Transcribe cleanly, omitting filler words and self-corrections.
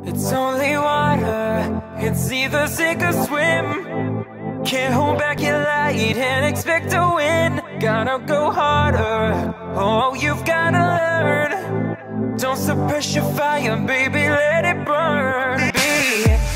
It's only water, it's either sink or swim. Can't hold back your light and expect to win. Gotta go harder, oh you've gotta learn. Don't suppress your fire, baby, let it burn. Be